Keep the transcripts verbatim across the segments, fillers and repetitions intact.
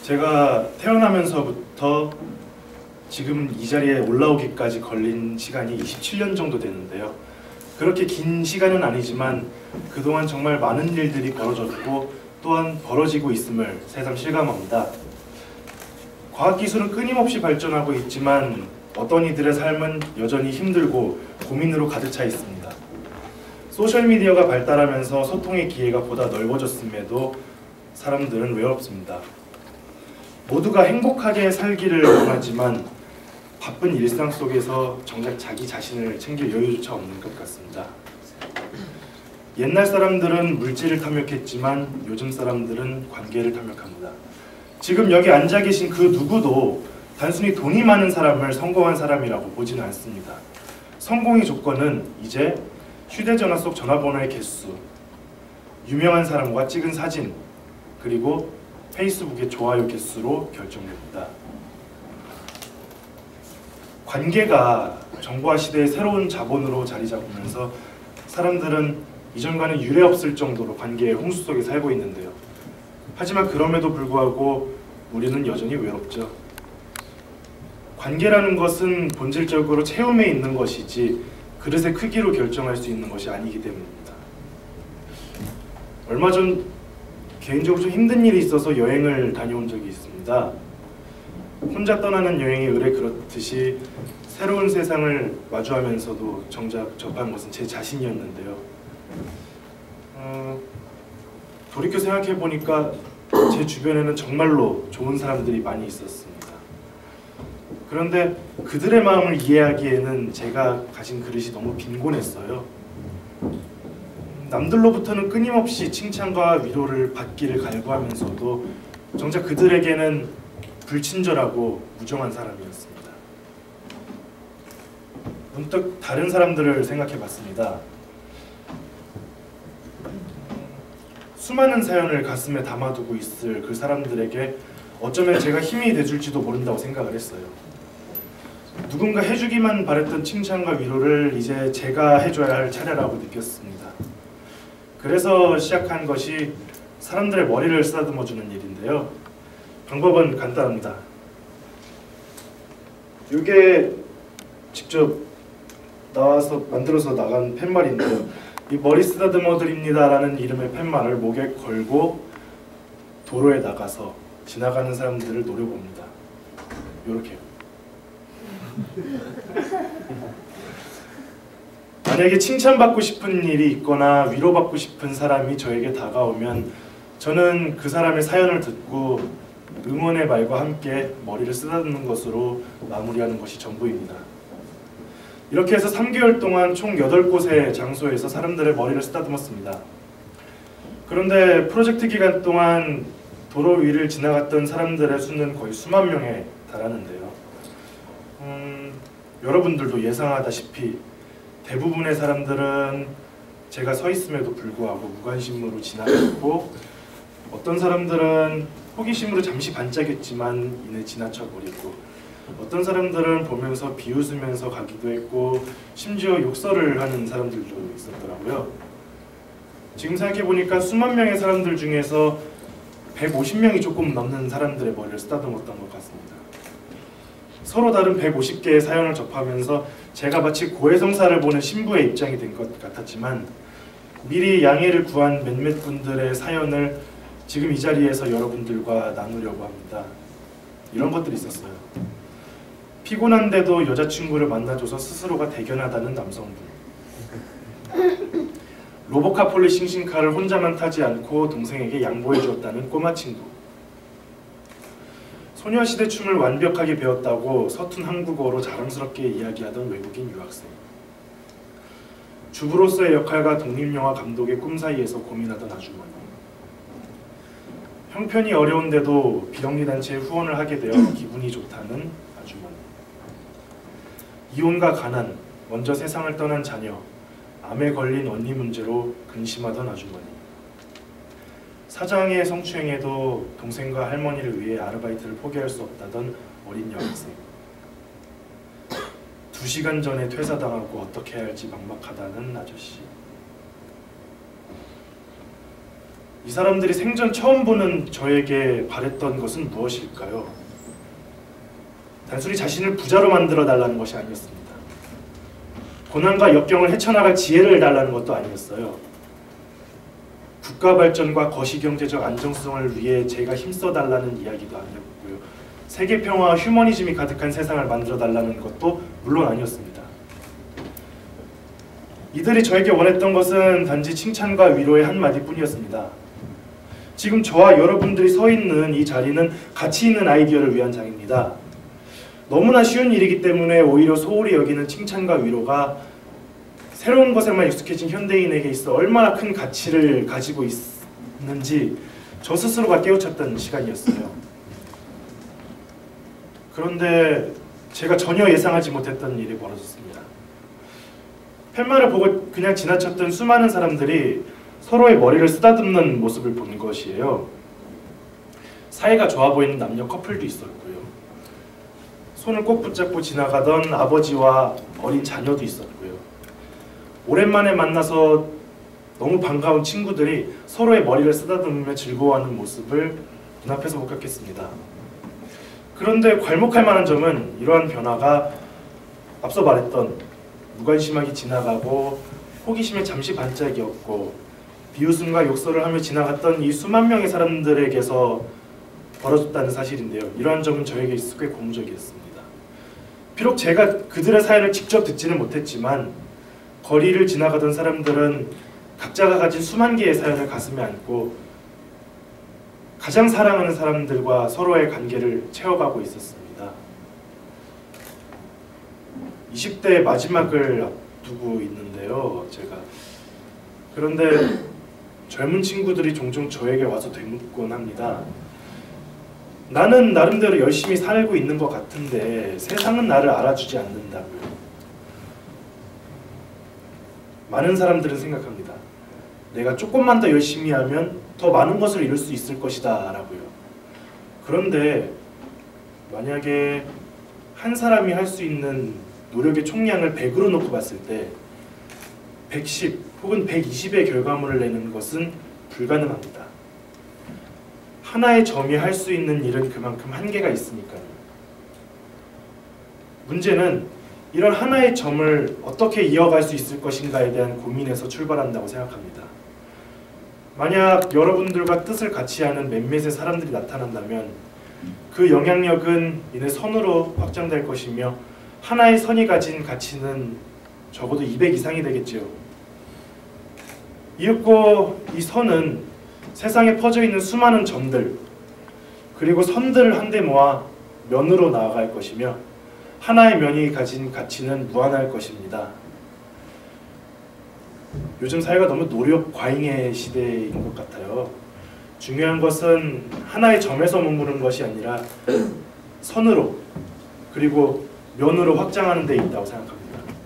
제가 태어나면서부터 지금 이 자리에 올라오기까지 걸린 시간이 이십칠 년 정도 되는데요. 그렇게 긴 시간은 아니지만 그동안 정말 많은 일들이 벌어졌고 또한 벌어지고 있음을 새삼 실감합니다. 과학기술은 끊임없이 발전하고 있지만 어떤 이들의 삶은 여전히 힘들고 고민으로 가득 차 있습니다. 소셜미디어가 발달하면서 소통의 기회가 보다 넓어졌음에도 사람들은 외롭습니다. 모두가 행복하게 살기를 원하지만 바쁜 일상 속에서 정작 자기 자신을 챙길 여유조차 없는 것 같습니다. 옛날 사람들은 물질을 탐욕했지만 요즘 사람들은 관계를 탐욕합니다. 지금 여기 앉아 계신 그 누구도 단순히 돈이 많은 사람을 성공한 사람이라고 보지는 않습니다. 성공의 조건은 이제 휴대전화 속 전화번호의 개수, 유명한 사람과 찍은 사진, 그리고 페이스북의 좋아요 개수로 결정됩니다. 관계가 정보화 시대의 새로운 자본으로 자리 잡으면서 사람들은 이전과는 유례없을 정도로 관계의 홍수 속에 살고 있는데요. 하지만 그럼에도 불구하고 우리는 여전히 외롭죠. 관계라는 것은 본질적으로 체험에 있는 것이지 그릇의 크기로 결정할 수 있는 것이 아니기 때문입니다. 얼마 전 개인적으로 좀 힘든 일이 있어서 여행을 다녀온 적이 있습니다. 혼자 떠나는 여행의 의뢰 그렇듯이 새로운 세상을 마주하면서도 정작 접한 것은 제 자신이었는데요. 어, 돌이켜 생각해보니까 제 주변에는 정말로 좋은 사람들이 많이 있었습니다. 그런데 그들의 마음을 이해하기에는 제가 가진 그릇이 너무 빈곤했어요. 남들로부터는 끊임없이 칭찬과 위로를 받기를 갈구하면서도 정작 그들에게는 불친절하고 무정한 사람이었습니다. 문득 다른 사람들을 생각해봤습니다. 수많은 사연을 가슴에 담아두고 있을 그 사람들에게 어쩌면 제가 힘이 돼줄지도 모른다고 생각을 했어요. 누군가 해주기만 바랬던 칭찬과 위로를 이제 제가 해줘야 할 차례라고 느꼈습니다. 그래서 시작한 것이 사람들의 머리를 쓰다듬어주는 일인데요. 방법은 간단합니다. 이게 직접 나와서 만들어서 나간 팻말인데요. 이 머리 쓰다듬어 드립니다 라는 이름의 팻말을 목에 걸고 도로에 나가서 지나가는 사람들을 노려봅니다. 요렇게요. 만약에 칭찬받고 싶은 일이 있거나 위로받고 싶은 사람이 저에게 다가오면 저는 그 사람의 사연을 듣고 응원의 말과 함께 머리를 쓰다듬는 것으로 마무리하는 것이 전부입니다. 이렇게 해서 삼 개월 동안 총 여덟 곳의 장소에서 사람들의 머리를 쓰다듬었습니다. 그런데 프로젝트 기간 동안 도로 위를 지나갔던 사람들의 수는 거의 수만 명에 달하는데요. 음, 여러분들도 예상하다시피 대부분의 사람들은 제가 서 있음에도 불구하고 무관심으로 지나갔고 어떤 사람들은 호기심으로 잠시 반짝였지만 이내 지나쳐버리고 어떤 사람들은 보면서 비웃으면서 가기도 했고 심지어 욕설을 하는 사람들도 있었더라고요. 지금 생각해보니까 수만 명의 사람들 중에서 백오십 명이 조금 넘는 사람들의 머리를 쓰다듬었던 것 같습니다. 서로 다른 백오십 개의 사연을 접하면서 제가 마치 고해성사를 보는 신부의 입장이 된 것 같았지만 미리 양해를 구한 몇몇 분들의 사연을 지금 이 자리에서 여러분들과 나누려고 합니다. 이런 것들이 있었어요. 피곤한데도 여자친구를 만나줘서 스스로가 대견하다는 남성분, 로보카 폴리 싱싱카를 혼자만 타지 않고 동생에게 양보해주었다는 꼬마 친구, 소녀시대 춤을 완벽하게 배웠다고 서툰 한국어로 자랑스럽게 이야기하던 외국인 유학생, 주부로서의 역할과 독립영화 감독의 꿈 사이에서 고민하던 아주머니, 형편이 어려운데도 비영리단체에 후원을 하게 되어 기분이 좋다는 아주머니, 이혼과 가난, 먼저 세상을 떠난 자녀, 암에 걸린 언니 문제로 근심하던 아주머니, 사장의 성추행에도 동생과 할머니를 위해 아르바이트를 포기할 수 없다던 어린 여학생, 두 시간 전에 퇴사당하고 어떻게 해야 할지 막막하다는 아저씨. 이 사람들이 생전 처음 보는 저에게 바랬던 것은 무엇일까요? 단순히 자신을 부자로 만들어 달라는 것이 아니었습니다. 고난과 역경을 헤쳐나갈 지혜를 달라는 것도 아니었어요. 국가 발전과 거시경제적 안정성을 위해 제가 힘써 달라는 이야기도 아니었고요. 세계 평화와 휴머니즘이 가득한 세상을 만들어 달라는 것도 물론 아니었습니다. 이들이 저에게 원했던 것은 단지 칭찬과 위로의 한마디뿐이었습니다. 지금 저와 여러분들이 서 있는 이 자리는 가치 있는 아이디어를 위한 장입니다. 너무나 쉬운 일이기 때문에 오히려 소홀히 여기는 칭찬과 위로가 새로운 것에만 익숙해진 현대인에게 있어 얼마나 큰 가치를 가지고 있는지 저 스스로가 깨우쳤던 시간이었어요. 그런데 제가 전혀 예상하지 못했던 일이 벌어졌습니다. 팻말을 보고 그냥 지나쳤던 수많은 사람들이 서로의 머리를 쓰다듬는 모습을 본 것이에요. 사이가 좋아 보이는 남녀 커플도 있었고요. 손을 꼭 붙잡고 지나가던 아버지와 어린 자녀도 있었고요. 오랜만에 만나서 너무 반가운 친구들이 서로의 머리를 쓰다듬으며 즐거워하는 모습을 눈앞에서 목격했습니다. 그런데 괄목할 만한 점은 이러한 변화가 앞서 말했던 무관심하게 지나가고 호기심에 잠시 반짝이었고 비웃음과 욕설을 하며 지나갔던 이 수만 명의 사람들에게서 벌어졌다는 사실인데요. 이러한 점은 저에게 있어 꽤 고무적이었습니다. 비록 제가 그들의 사연을 직접 듣지는 못했지만 거리를 지나가던 사람들은 각자가 가진 수만 개의 사연을 가슴에 안고 가장 사랑하는 사람들과 서로의 관계를 채워가고 있었습니다. 이십 대의 마지막을 앞두고 있는데요. 제가 그런데 젊은 친구들이 종종 저에게 와서 되묻곤 합니다. 나는 나름대로 열심히 살고 있는 것 같은데 세상은 나를 알아주지 않는다고요. 많은 사람들은 생각합니다. 내가 조금만 더 열심히 하면 더 많은 것을 이룰 수 있을 것이다 라고요. 그런데 만약에 한 사람이 할 수 있는 노력의 총량을 백으로 놓고 봤을 때 백십 혹은 백이십의 결과물을 내는 것은 불가능합니다. 하나의 점이 할 수 있는 일은 그만큼 한계가 있으니까요. 문제는 이런 하나의 점을 어떻게 이어갈 수 있을 것인가에 대한 고민에서 출발한다고 생각합니다. 만약 여러분들과 뜻을 같이 하는 몇몇의 사람들이 나타난다면 그 영향력은 이내 선으로 확장될 것이며 하나의 선이 가진 가치는 적어도 이백 이상이 되겠지요. 이윽고 이 선은 세상에 퍼져 있는 수많은 점들 그리고 선들을 한데 모아 면으로 나아갈 것이며 하나의 면이 가진 가치는 무한할 것입니다. 요즘 사회가 너무 노력 과잉의 시대인 것 같아요. 중요한 것은 하나의 점에서 머무는 것이 아니라 선으로 그리고 면으로 확장하는 데 있다고 생각합니다.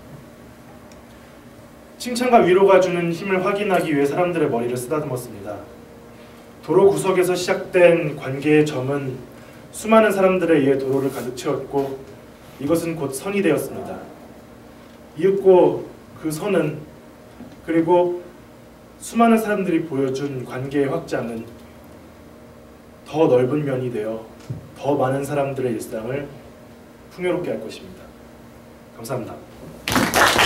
칭찬과 위로가 주는 힘을 확인하기 위해 사람들의 머리를 쓰다듬었습니다. 도로 구석에서 시작된 관계의 점은 수많은 사람들에 의해 도로를 가득 채웠고 이것은 곧 선이 되었습니다. 이윽고 그 선은 그리고 수많은 사람들이 보여준 관계의 확장은 더 넓은 면이 되어 더 많은 사람들의 일상을 풍요롭게 할 것입니다. 감사합니다.